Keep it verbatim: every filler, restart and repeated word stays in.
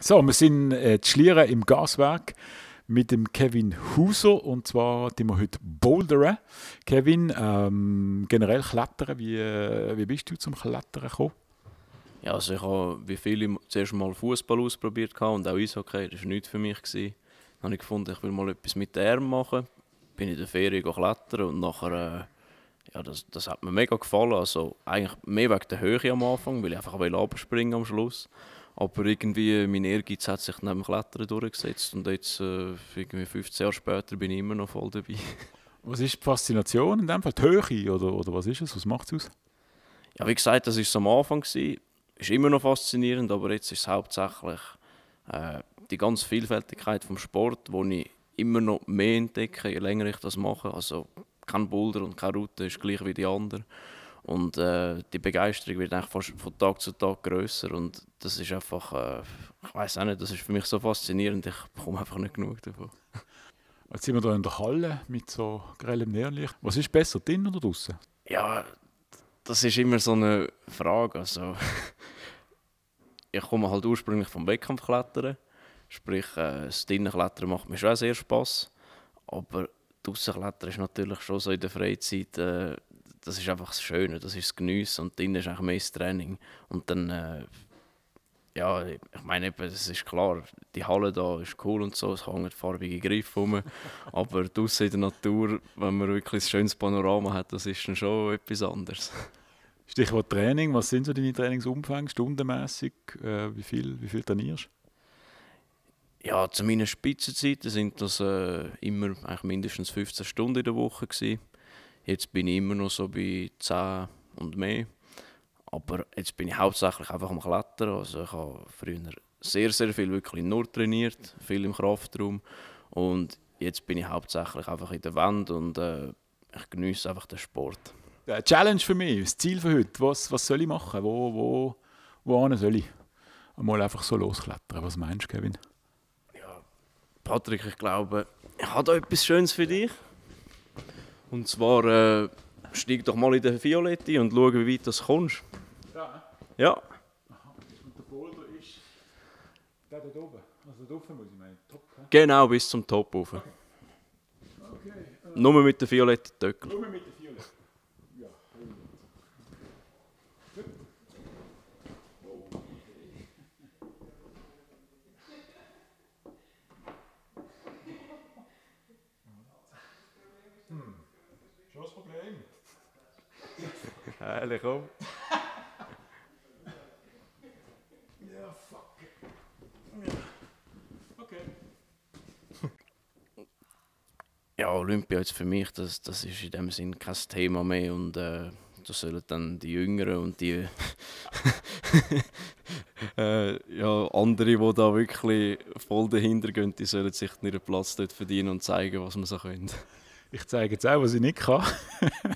So, wir sind äh, zu Schlieren im Gaswerk mit dem Kevin Huser und zwar tun wir heute bouldern. Kevin, ähm, generell Klettern, wie, äh, wie bist du zum Klettern gekommen? Ja, also ich habe wie viele zuerst mal Fußball ausprobiert und auch Eishockey, das war nichts für mich. Dann habe ich gefunden, ich will mal etwas mit den Armen machen. Bin in der Ferien klettern und nachher, äh, ja, das, das hat mir mega gefallen. Also eigentlich mehr wegen der Höhe am Anfang, weil ich einfach runterspringen am Schluss. Aber irgendwie mein Ehrgeiz hat sich neben dem Klettern durchgesetzt und jetzt, äh, irgendwie fünfzehn Jahre später, bin ich immer noch voll dabei. Was ist die Faszination in dem Fall? Die Höhe oder, oder was ist es? Was macht es aus? Ja, wie gesagt, das war es am Anfang. Ist immer noch faszinierend, aber jetzt ist es hauptsächlich äh, die ganze Vielfältigkeit vom Sport, wo ich immer noch mehr entdecke, je länger ich das mache. Also kein Boulder und keine Route ist gleich wie die andere. Und äh, die Begeisterung wird eigentlich fast von Tag zu Tag grösser und das ist einfach, äh, ich weiß auch nicht, das ist für mich so faszinierend, ich bekomme einfach nicht genug davon. Jetzt sind wir hier in der Halle mit so grellem Neonlicht. Was ist besser, drinnen oder draußen? Ja, das ist immer so eine Frage. Also, ich komme halt ursprünglich vom Wettkampfklettern, sprich äh, das Dinnenklettern macht mir schon sehr Spass, aber Draußenklettern ist natürlich schon so in der Freizeit, äh, das ist einfach das Schöne, das ist das Geniessen und drinnen ist eigentlich mehr das Training. Und dann, äh, ja, ich meine, es ist klar, die Halle da ist cool und so, es hängen farbige Griffe rum, aber draußen in der Natur, wenn man wirklich ein schönes Panorama hat, das ist dann schon etwas anderes. Stichwort Training, was sind so deine Trainingsumfänge, stundenmässig? Äh, wie viel, wie viel trainierst du? Ja, zu meinen Spitzenzeiten sind das äh, immer eigentlich mindestens fünfzehn Stunden in der Woche gewesen. Jetzt bin ich immer noch so bei zehn und mehr. Aber jetzt bin ich hauptsächlich einfach am Klettern. Also ich habe früher sehr, sehr viel wirklich nur trainiert, viel im Kraftraum. Und jetzt bin ich hauptsächlich einfach in der Wand und äh, ich genieße einfach den Sport. Eine Challenge für mich, das Ziel für heute. Was, was soll ich machen? Wo, wo, wo soll ich? Mal einfach so losklettern. Was meinst du, Kevin? Ja, Patrick, ich glaube, ich habe da etwas Schönes für dich. Und zwar äh, steig doch mal in den Violetti und schau, wie weit du kommst. Ja. Ja. Aha. Und der Boulder ist der da oben. Also da oben muss ich meinen. Top. He? Genau, bis zum Top rauf. Okay. Okay. Äh. Nur mit den violetten Töckeln. Nur mit den Violetten. Ja. Gut. Hm. Schon das Problem. Heilig, komm. Ja, fuck. Ja. Okay. Ja, Olympia jetzt für mich, das, das ist in dem Sinn kein Thema mehr. Und äh, da sollen dann die Jüngeren und die äh, ja, andere, die da wirklich voll dahinter gehen, die sollen sich ihren Platz dort verdienen und zeigen, was man so können. Ich zeige jetzt auch, was ich nicht kann.